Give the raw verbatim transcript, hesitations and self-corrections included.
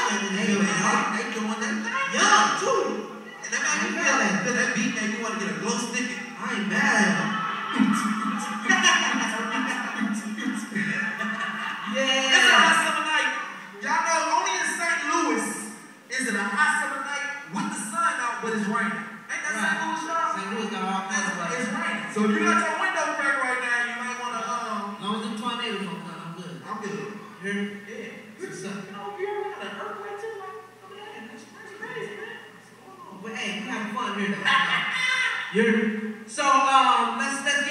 that in the Hey, building, man, huh? they doing that thing. Young, too. And that man, you feel that, feel that beat, man, you want to get a glow stick. I ain't mad. Yeah. It's a hot summer night. Y'all know only in Saint Louis is it a hot summer night with the sun out, but it's raining. Ain't that Saint Louis, y'all? Saint Louis got all kinds of It's weather. raining. So if you got your window cracked right now, you might want to, um, As long as them tornadoes don't come, I'm good. I'm good. Hear me? Yeah. What's up? You know, if you ever had an earthquake too, like, oh man, that's, that's crazy, man. What's going on? But hey, we having fun here though. You hear me? So um, let's let's